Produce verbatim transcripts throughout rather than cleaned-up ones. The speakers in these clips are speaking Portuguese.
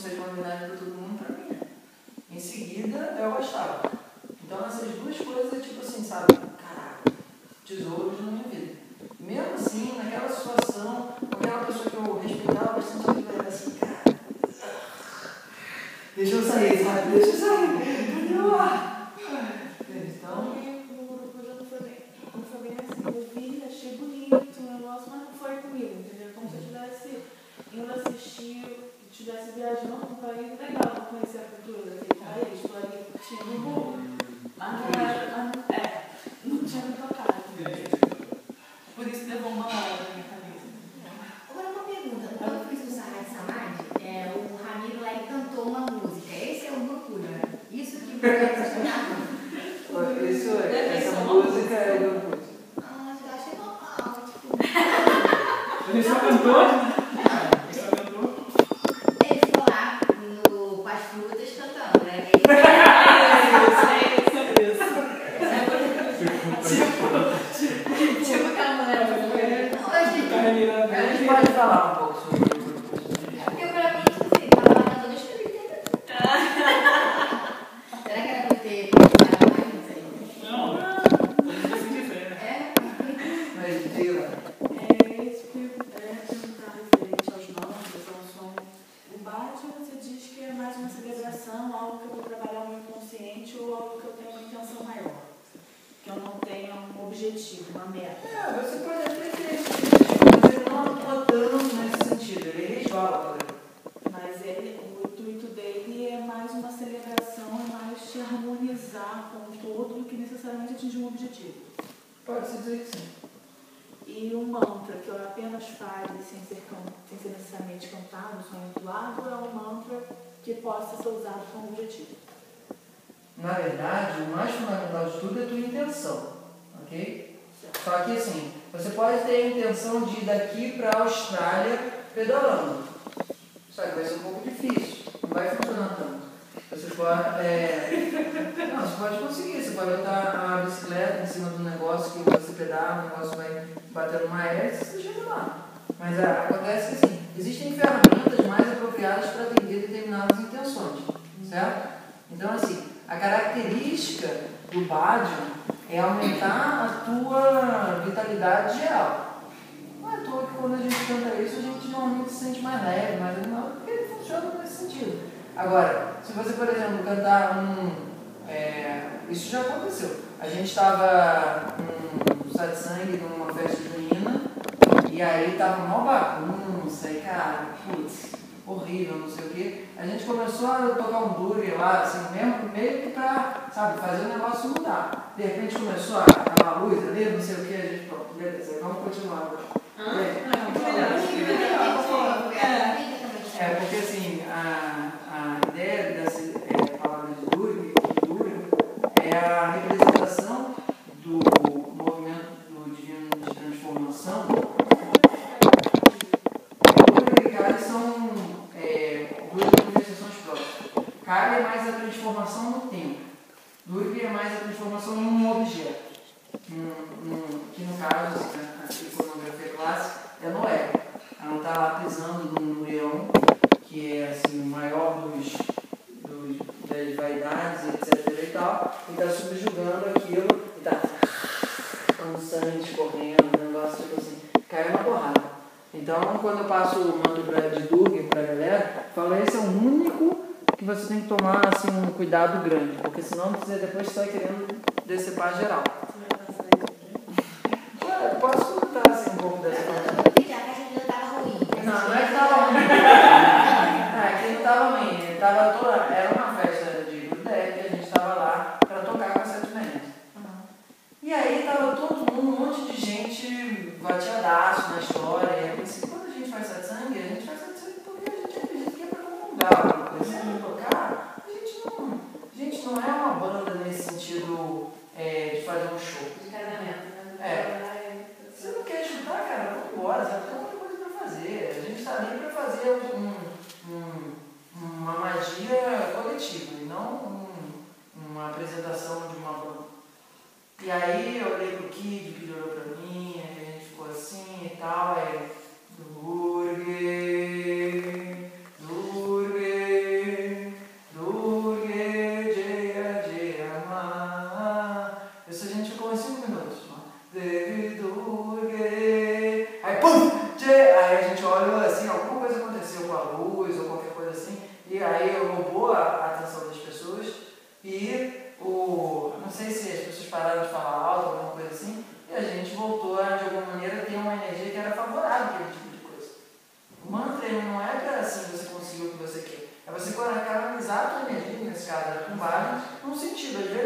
seja uma novidade para todo mundo, para mim. Em seguida, eu gostava. Então, essas duas coisas é tipo assim, sabe? Caraca, tesouros na minha vida. Mesmo assim, naquela situação, com aquela pessoa que eu respeitava bastante, eu era assim, cara, deixa eu sair, sabe? Deixa eu sair. Cadê o ar? Então, no grupo já não foi bem, não foi bem assim. Eu vi, achei bonito o negócio, mas não foi comigo, entendeu? Como se eu estivesse indo assistir, estivesse viajando para um país legal para conhecer a cultura daquele país. Estou ali curtindo o mundo. Mas não era, mas não, é, não tinha me tocado. Por isso levou uma hora na minha cabeça. Agora uma pergunta. Quando eu fiz o Sarra de Samadhi, é, o Ramiro lá ele cantou uma música. Esse é o Gurukula. Isso que você estudava? isso é, essa música é do Gurukula. Ah, eu achei normal. Tipo... Ele só cantou? Ele só cantou? Ele ficou lá no, com as frutas cantando, né? Ele... Tipo, calma, né? A gente pode falar um pouco sobre o Gurukula. Porque pra mim, assim, tava lá cantando, deixa eu ver. Será que era pra ter preparado mais? Não sei. Não, não se quiser. É? Mas, diga lá. É isso que eu ia perguntar referente aos mantras, ao som. O Bhajan, você diz que é mais uma celebração, algo que eu vou trabalhar o meu inconsciente ou algo que eu tenho uma intenção maior. Que eu não tenha um objetivo, uma meta. É, você pode até ter esse objetivo, mas ele não atua tanto nesse sentido, ele resvala. Mas ele, o intuito dele é mais uma celebração, é mais te harmonizar com o todo do que necessariamente atingir um objetivo. Pode-se dizer que sim. E um mantra que eu apenas fale sem ser, can- sem ser necessariamente cantado, só entoado, é um mantra que possa ser usado como objetivo. Na verdade, o mais fundamental de tudo é a tua intenção, ok? Só que assim, você pode ter a intenção de ir daqui para a Austrália pedalando. Só que vai ser um pouco difícil, não vai funcionar tanto. Você pode, é... não, você pode conseguir, você pode botar a bicicleta em cima do negócio que você pedala, o negócio vai bater numa hélice e você chega lá. Mas é, acontece que assim, existem ferramentas mais apropriadas para atender determinadas intenções, certo? Então assim, a característica do Bhajan é aumentar a tua vitalidade geral. Não é à toa que quando a gente canta isso, a gente normalmente se sente mais leve, mais animado, porque ele funciona nesse sentido. Agora, se você, por exemplo, cantar um... É, isso já aconteceu. A gente estava num satsang, numa festa junina, e aí estava mó bagunça, e cara, putz, horrível, não sei o quê. A gente começou a tocar um burger lá, assim, mesmo, meio que pra, sabe, fazer o negócio mudar. De repente começou a acabar a luz ali, não sei o quê, a gente, pronto, beleza, vamos continuar agora. Ah, é, é porque assim, a, a ideia dessa é, palavra de Durga, é a representação do movimento do divino de transformação. Durga e Kali são é, duas manifestações próprias. Kali é mais a transformação no tempo. Durga é mais a transformação num objeto. Num, num, que no caso, assim, a iconografia clássica é Noé. Ela não está lá pisando num leão, que é assim, o maior dos, dos, das vaidades, etc e tal, e está subjugando aquilo, e está com sangue escorrendo, um negócio tipo assim, cai uma porrada. Então, quando eu passo o mantra de Durga para a galera, eu falo, esse é o único que você tem que tomar assim, um cuidado grande, porque senão você depois sai querendo decepar geral. Ué, eu posso contar assim, um pouco dessa coisa. Não, não é que estava ruim. É que não estava ruim. Ele tava toda... Era uma festa de Budek, a gente estava lá para tocar com essa diferença. Uhum. E aí estava todo mundo, um monte de gente bateadaço na história. E eu pensei, quando a gente faz satsang, a gente faz satsang porque a gente acredita que é para comungar. Porque se não tocar, a gente não, a gente não é uma banda nesse sentido é, de fazer um show. De casamento, né? É. Você não quer ajudar, cara? Vamos embora, sabe? Tem muita coisa para fazer. A gente está ali para fazer um, um, uma magia coletiva e não um, uma apresentação de uma banda. E aí eu olhei pro Kid, que olhou para mim, aí a gente ficou assim e tal, aí Durga, Durga,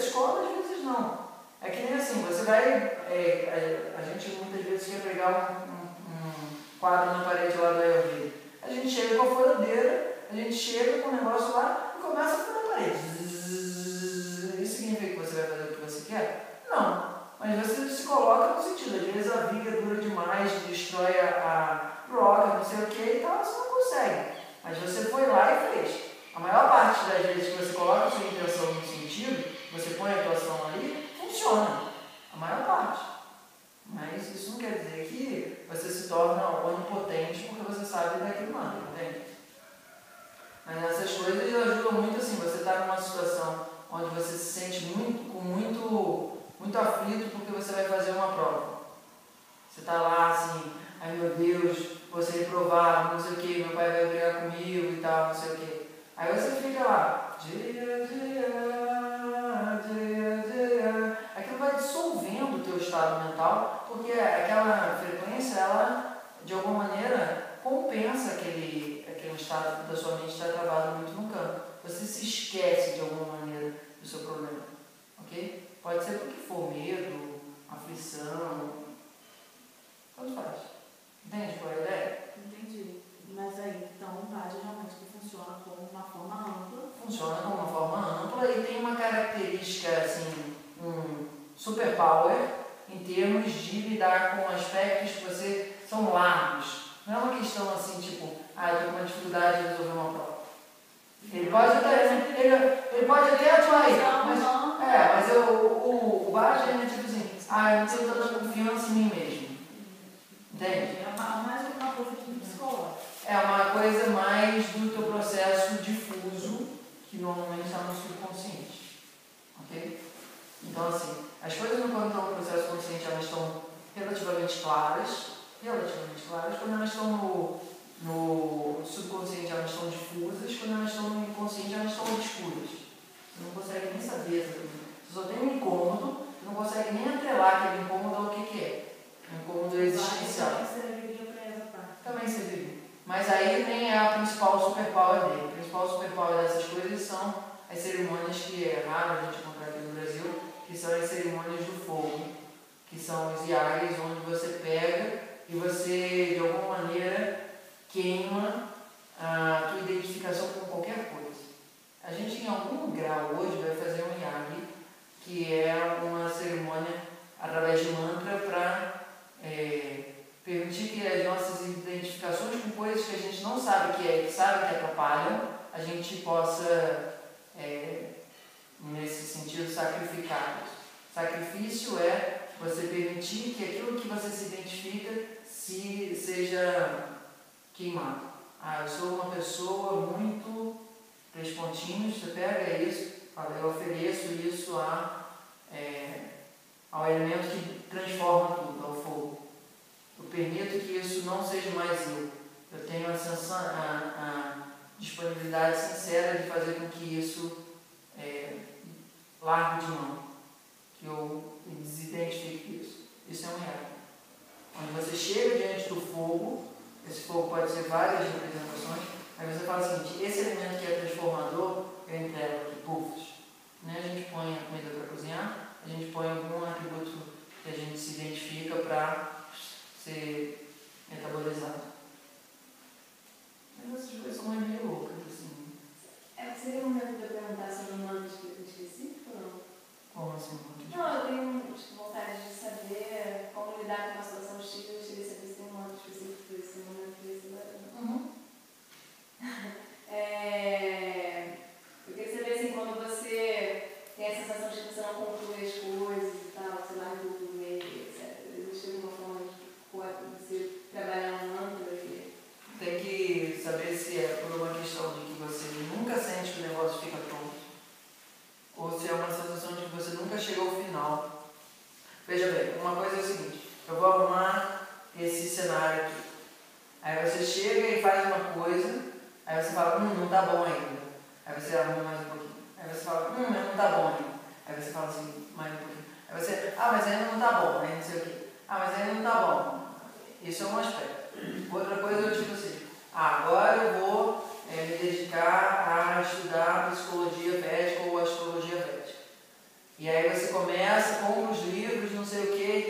escola, às vezes não. É que nem assim, você vai, é, a, a gente muitas vezes quer pegar um, um, um quadro na parede lá do Ayurveda. A gente chega com a furadeira, a gente chega com o negócio lá e começa a furar a parede. Zzz, isso significa que você vai fazer o que você quer? Não. Mas você se coloca no sentido, às vezes a viga é dura demais, destrói a, a roca, não sei o que e tal, você não consegue. Mas você foi lá e fez. A maior parte das vezes que você coloca a sua intenção no sentido, você põe a atuação ali, funciona. A maior parte. Mas isso não quer dizer que você se torna onipotente porque você sabe daquilo mantra, entende? Mas essas coisas ajudam muito assim, você está numa situação onde você se sente muito, com muito, muito aflito porque você vai fazer uma prova. Você está lá assim, ai meu Deus, vou ser reprovado, não sei o que, meu pai vai brigar comigo e tal, não sei o que. Aí você fica lá, dia, dia, dia, dia. Aquilo vai dissolvendo o teu estado mental, porque aquela frequência, ela, de alguma maneira, compensa aquele, aquele estado da sua mente estar travado muito no campo. Você se esquece, de alguma maneira, do seu problema. Ok? Pode ser porque for medo, aflição, tanto faz. Entende qual é a ideia? Entendi. Mas aí, então, o Bhajan realmente funciona como uma forma ampla. Funciona como uma forma ampla e tem uma característica, assim, um superpower em termos de lidar com aspectos que você são largos. Não é uma questão assim, tipo, ah, eu estou com uma dificuldade de resolver uma prova. Ele pode até, ele, ele pode até atuar aí, mas, é, mas eu, o, o Bhajan é tipo assim, ah, eu não tenho tanta confiança em mim mesmo. Entende? É mais uma coisa de psicológica. É uma coisa mais do teu processo difuso, que normalmente está no subconsciente. Ok? Então, assim, as coisas não quando estão no processo consciente, elas estão relativamente claras, relativamente claras, quando elas estão no, no subconsciente, elas estão difusas, quando elas estão no inconsciente, elas estão obscuras. Você não consegue nem saber exatamente. Você só tem um incômodo, você não consegue nem atrelar aquele incômodo ao que, que é. Um incômodo existencial. Também serviria. Mas aí nem é a principal superpower dele. A principal superpower dessas coisas são as cerimônias que é raro a gente encontrar aqui no Brasil, que são as cerimônias do fogo, que são os yagas, onde você pega e você, de alguma maneira, queima a tua identificação com qualquer coisa. A gente, em algum grau, hoje, vai fazer um yagi, que é uma cerimônia através de mantra para é, permitir que as nossas identificações com coisas que a gente não sabe que é, que sabe que atrapalham, a gente possa, é, nesse sentido, sacrificá-los. Sacrifício é você permitir que aquilo que você se identifica se, seja queimado. Ah, eu sou uma pessoa muito... Três pontinhos, você pega isso, fala, eu ofereço isso a, é, ao elemento que transforma tudo, ao fogo. Eu permito que isso não seja mais eu. Eu tenho a, sensação, a, a disponibilidade sincera de fazer com que isso é, largue de mão, que eu desidentifique isso. Isso é um real. Quando você chega diante do fogo, esse fogo pode ser várias representações, aí você fala o seguinte, esse elemento que é transformador, eu entrego aqui, puffs. Né? A gente põe a comida para cozinhar, a gente põe algum atributo que a gente se identifica para ser metabolizado. Mas essas coisas são meio loucas, assim. É, seria um momento de eu perguntar sobre um mantra específico ou não? Como assim? Não, eu tenho vontade de saber como lidar com uma situação X, eu queria saber se tem um mantra específico para esse momento, para esse momento. Uhum. É, eu queria saber assim, quando você tem a sensação de que você não conclui as coisas e tal, você larga tudo no meio, etcétera. Existe alguma forma de você trabalhar um mantra? E... Tem que saber se é por uma questão de que você nunca sente que o negócio fica pronto, ou se é uma sensação de que você nunca chegou ao final. Veja bem, uma coisa é o seguinte, eu vou arrumar esse cenário aqui. Aí você chega e faz uma coisa, aí você fala, hum, não tá bom ainda. Aí você arruma mais um pouquinho. Aí você fala, hum, mas não tá bom ainda. Aí você fala assim, mais um pouquinho. Aí você, ah, mas ainda não tá bom, aí não sei o quê. Ah, mas ainda não tá bom. Isso é um aspecto. Outra coisa eu tipo assim, ah, agora eu vou é, me dedicar a estudar psicologia védica ou astrologia védica. E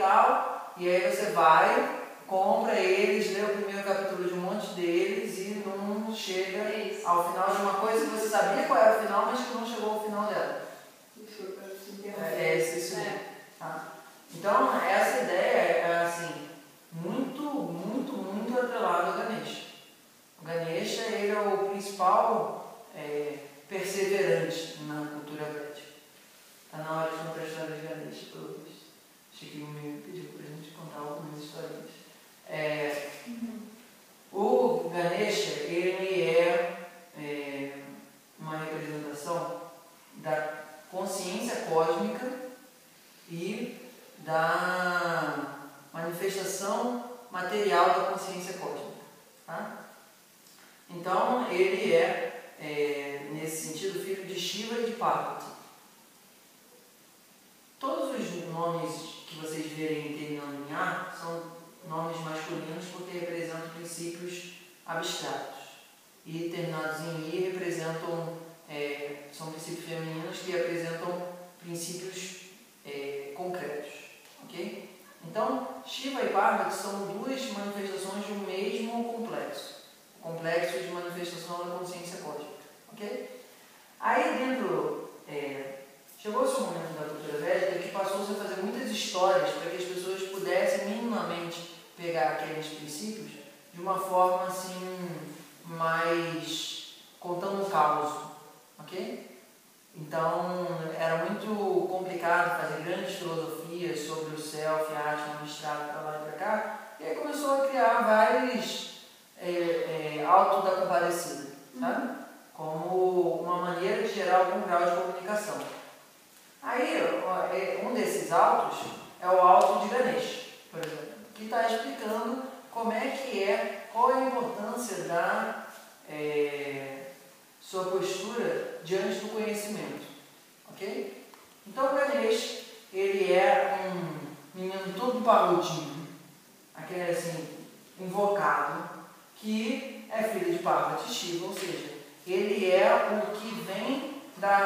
tal, e aí você vai, compra eles, lê o primeiro capítulo de um monte deles e não chega ao final de uma coisa que você sabia qual era o final, mas que não chegou ao final dela. Desculpa, eu te interrompi. É, é esse, isso É. tá? Então, essa ideia é assim, muito, muito, muito atrelada ao Ganesha. O Ganesha, ele é o principal é, perseverante na cultura védica. Está na hora de contar a história de Ganesha, pelo visto. Chiquinho me pediu para a gente contar algumas histórias. É, Uhum. o Ganesha, ele é, é uma representação da consciência cósmica e da manifestação material da consciência cósmica. Tá? Então, ele é, é, nesse sentido, filho de Shiva e de Parvati. Todos os nomes que vocês verem terminando em A são nomes masculinos porque representam princípios abstratos. E terminados em I representam, é, são princípios femininos que representam princípios é, concretos. Okay? Então, Shiva e Parvati são duas manifestações de um mesmo complexo. O complexo de manifestação da consciência cósmica. Okay? Aí dentro... É, chegou-se um momento da cultura védica que passou-se a fazer muitas histórias para que as pessoas pudessem minimamente pegar aqueles princípios de uma forma assim, mais contando um caos, ok? Então era muito complicado fazer grandes filosofias sobre o self, a Atma, abstrato para lá e para cá, e aí começou a criar vários é, é, autos da comparecida, sabe? Como uma maneira de gerar algum grau de comunicação. Aí, um desses autos é o auto de Ganesha, por exemplo, que está explicando como é que é, qual é a importância da é, sua postura diante do conhecimento, ok? Então, o Ganesha, ele é um menino todo parrudinho, aquele assim, invocado, que é filho de Parvati Shiva, ou seja, ele é o que vem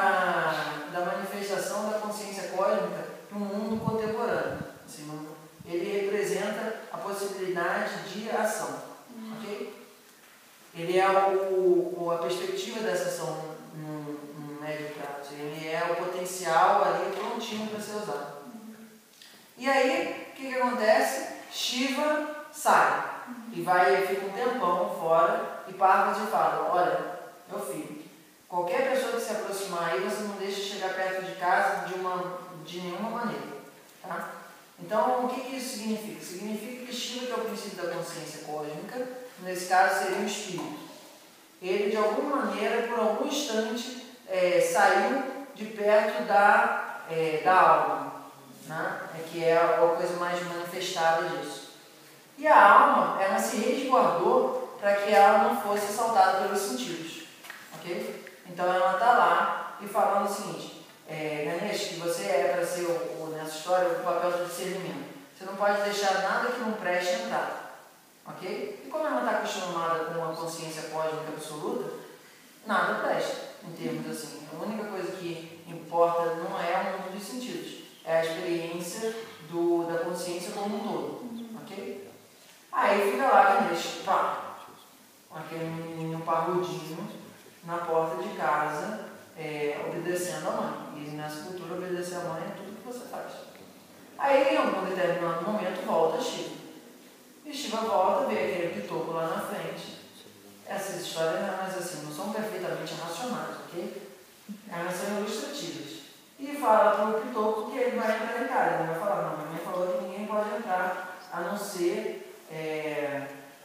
Da, da manifestação da consciência cósmica no mundo contemporâneo. Assim, ele representa a possibilidade de ação. Uhum. Okay? Ele é o, o, a perspectiva dessa ação no, no médio prazo. Ele é o potencial ali prontinho para ser usado. Uhum. E aí, o que, que acontece? Shiva sai uhum. e vai, fica um tempão fora e Parvati fala, olha, meu filho, qualquer pessoa que se aproximar aí, você não deixa chegar perto de casa de, uma, de nenhuma maneira. Tá? Então, o que, que isso significa? Significa que Shiva, que é o princípio da consciência cósmica, nesse caso seria um espírito. Ele, de alguma maneira, por algum instante, é, saiu de perto da, é, da alma, né? É, que é a coisa mais manifestada disso. E a alma, ela se resguardou para que ela não fosse assaltada pelos sentidos. Ok? Então ela está lá e falando o seguinte, é, Ganesha, que você é para ser, o, o, nessa história, o papel do discernimento. Você não pode deixar nada que não preste entrar. Ok? E como ela está acostumada com uma consciência cósmica absoluta, nada presta, em termos assim. A única coisa que importa não é o mundo dos sentidos, é a experiência do, da consciência como um todo. Ok? Aí fica lá Ganesha, pá, com aquele menino parrudinho, na porta de casa, é, obedecendo a mãe. E nessa cultura, obedecer a mãe é tudo que você faz. Aí, em algum determinado momento, volta Shiva. E Shiva volta, vê aquele pitoco lá na frente. Essas histórias, mas assim, não são perfeitamente racionais, ok? Elas são ilustrativas. E fala para o pitoco que ele vai entrar em casa. Ele vai falar, não, a mãe falou que ninguém pode entrar, a não ser é,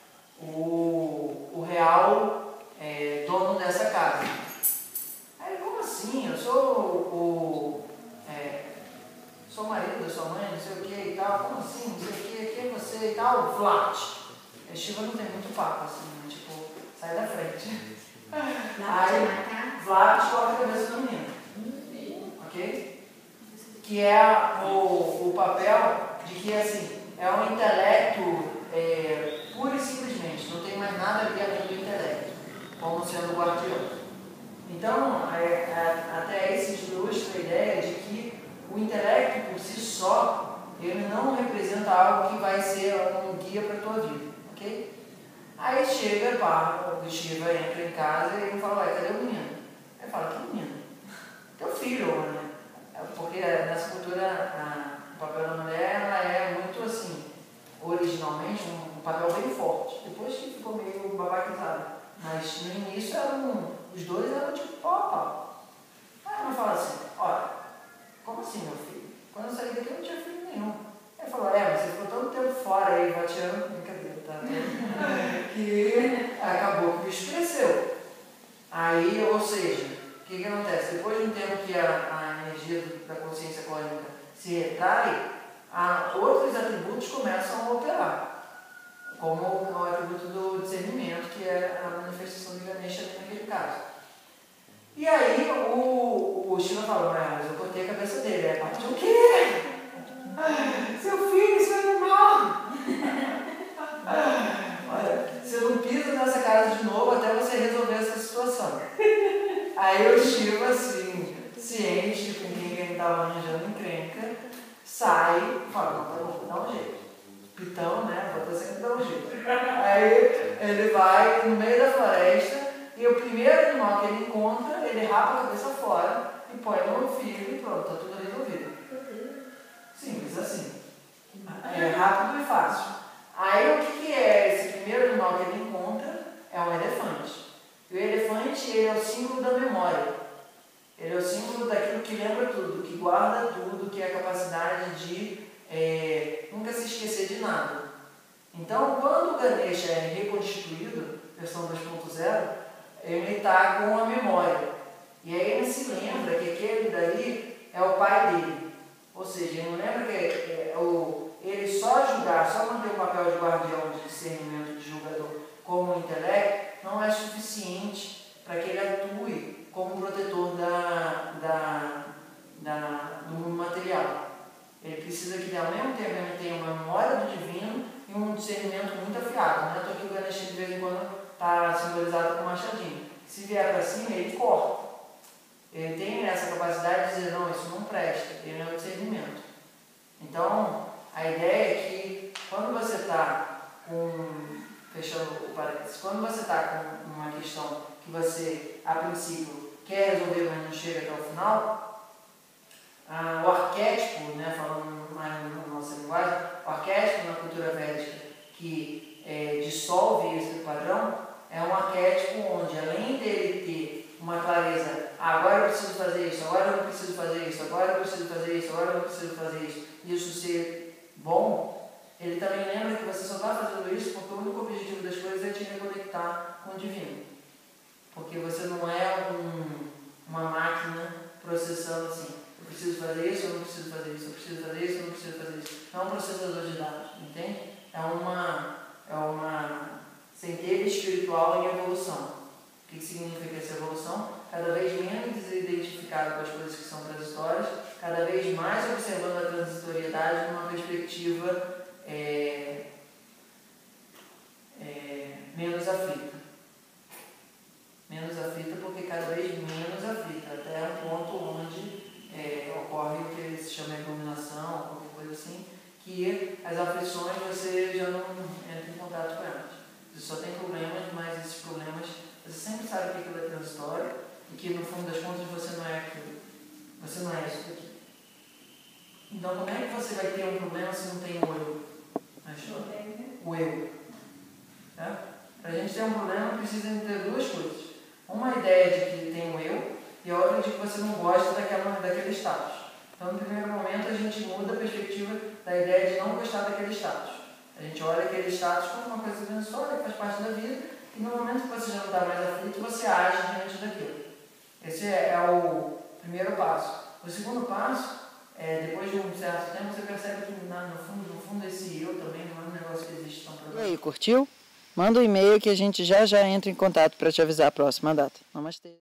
o, o real... É, dono dessa casa. Aí, como assim? Eu sou o, é, sou o marido da sua mãe, não sei o que e tal, como assim? Não sei o que, quem é você e tal? Vlad. A Shiva não tem muito papo assim, né? Tipo, sai da frente. Aí, Vlad corta a cabeça do menino. Ok? Que é o, o papel de que, assim, é um intelecto é, pura e simplesmente, não tem mais nada a ver além do intelecto, como sendo o guardião. Então, é, é, até isso ilustra a ideia de que o intelecto por si só Ele não representa algo que vai ser um guia para a tua vida, ok? Aí chega, pá, o Shiva entra em casa e ele fala, ué, cadê o menino? Ele fala, que menino? Teu filho, né? Porque nessa cultura a, o papel da mulher ela é muito assim, originalmente um, um papel bem forte. Depois que ficou meio babaquizado. Mas no início eram, os dois eram tipo pau a pau. Aí ela fala assim, olha, como assim meu filho? Quando eu saí daqui eu não tinha filho nenhum. Ele falou, é, mas você ficou tanto tempo fora aí, bateando, brincadeira, tá? Que acabou que o bicho cresceu. Aí, ou seja, o que, que acontece? Depois de um tempo que a, a energia do, da consciência cósmica se retrai, a, outros atributos começam a operar, como o atributo do discernimento, que é a manifestação de Ganesha naquele caso. E aí o, o Shiva falou, mas eu cortei a cabeça dele. Aí partiu o quê? Seu filho, isso é animal! Olha, você não pisa nessa casa de novo até você resolver essa situação. Aí o Shiva, assim, ciente com quem ele estava arranjando encrenca, sai e fala, não, tá bom, dá um jeito. Pitão, né? Bota sempre dar um jeito. Aí ele vai no meio da floresta e o primeiro animal que ele encontra, ele rapa a cabeça fora e põe no filho e pronto, tá tudo resolvido. Simples assim. É rápido e fácil. Aí o que, que é esse primeiro animal que ele encontra? É um elefante. E o elefante ele é o símbolo da memória. Ele é o símbolo daquilo que lembra tudo, que guarda tudo, que é a capacidade de é, nunca se esquecer de nada. Então, quando o Ganesha é reconstituído, versão dois ponto zero, ele está com a memória. E aí ele se lembra que aquele dali é o pai dele. Ou seja, ele não lembra que é, é, o, ele só julgar, só manter o papel de guardião de discernimento de julgador como um intelecto, não é suficiente para que ele atue como protetor da, da, da, do mundo material. Ele precisa que, ao mesmo tempo, ele tenha uma memória do divino e um discernimento muito afiado. Né? Então, aqui o Ganesha, de vez em quando, está simbolizado com um machadinho. Se vier para cima, ele corta. Ele tem essa capacidade de dizer, não, isso não presta, ele não é o discernimento. Então, a ideia é que, quando você está com, fechando o parênteses, quando você está com uma questão que você, a princípio, quer resolver, mas não chega até o final, ah, o arquétipo, né, falando mais na nossa linguagem, o arquétipo na cultura védica que é, dissolve esse padrão, é um arquétipo onde, além dele ter uma clareza, ah, agora eu preciso fazer isso, agora eu não preciso fazer isso, agora eu preciso fazer isso, agora eu não preciso fazer isso, e isso ser bom, ele também lembra que você só está fazendo isso porque o único objetivo das coisas é te reconectar com o divino. Porque você não é um, uma máquina processando assim, eu preciso fazer isso, eu não preciso fazer isso, eu preciso fazer isso, eu não preciso fazer isso. Não é um processador de dados, entende? É uma, é uma centelha espiritual em evolução. O que significa essa evolução? Cada vez menos desidentificado com as coisas que são transitórias, cada vez mais observando a transitoriedade numa perspectiva é, é, menos aflita. Menos aflita porque cada vez menos aflita, até um ponto onde é, ocorre o que se chama de iluminação, qualquer coisa assim, que as aflições você já não entra em contato com elas. Você só tem problemas, mas esses problemas, você sempre sabe que aquilo é transitório e que no fundo das contas você não é aquilo. Você não é isso daqui. Então como é que você vai ter um problema se não tem o eu? O eu. Tá? Para a gente ter um problema precisa ter duas coisas. Uma ideia de que tem um eu e a outra de que você não gosta daquela, daquele status. Então no primeiro momento a gente muda a perspectiva da ideia de não gostar daquele status. A gente olha aquele status como uma coisa transitória, que faz parte da vida, e no momento que você já não está mais aflito, você age diante daquilo. Esse é, é o primeiro passo. O segundo passo, é, depois de um certo tempo, você percebe que na, no, fundo, no fundo esse eu também não é um negócio que existe tão profundo. E aí, curtiu? Manda um e-mail que a gente já já entra em contato para te avisar a próxima data. Namastê.